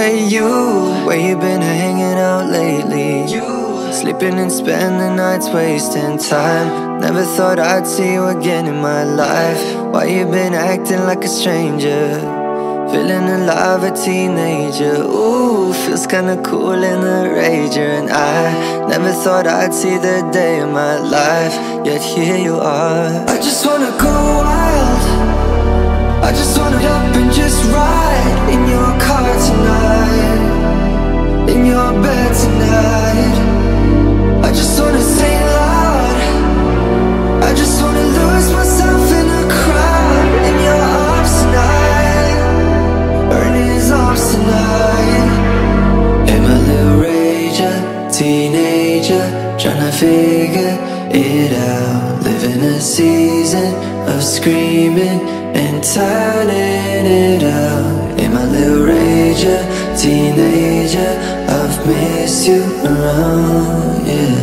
Hey you, where you been hanging out lately? Sleeping and spending nights wasting time. Never thought I'd see you again in my life. Why you been acting like a stranger? Feeling alive, a teenager. Ooh, feels kinda cool in the rager. And I never thought I'd see the day of my life, yet here you are. I just wanna go wild, I just wanna get up and just ride in your car tonight, in your bed tonight. I just wanna sing loud, I just wanna lose myself in a crowd, in your arms tonight, or in his arms tonight. Am I a little rager, teenager, tryna figure it out, living a season of screaming and turning it out. Am I a little rager, teenager, I've missed you around, yeah,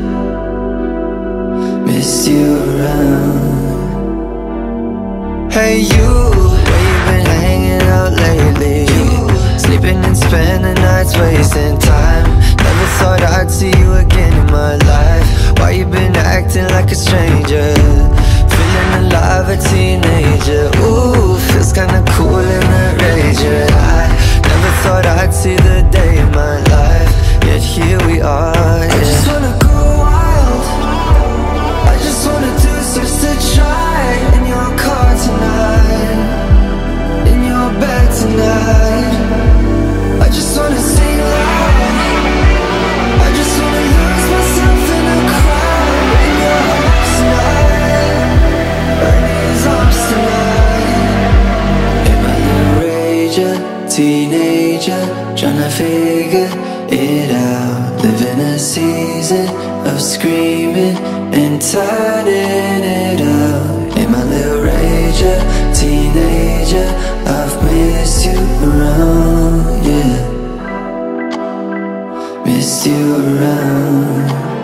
missed you around. Hey you, where you been hanging out lately? Sleeping and spending nights wasting time. Never thought I'd see you again in my life. Why you been acting like a stranger? Feeling alive, a teenager. Ooh, feels kinda cool in the rager. I never thought I'd see the day of my life, yet here we are, yeah. I just wanna go wild, I just wanna do just to try, in your car tonight, in your bed tonight. I just wanna sing loud, I just wanna lose myself in a crowd, in your arms tonight, or in his arms tonight. Am I a little rager, teenager, tryna figure it out, living a season of screaming and turning it out. Am I a little rager, teenager, I've missed you around, yeah, missed you around.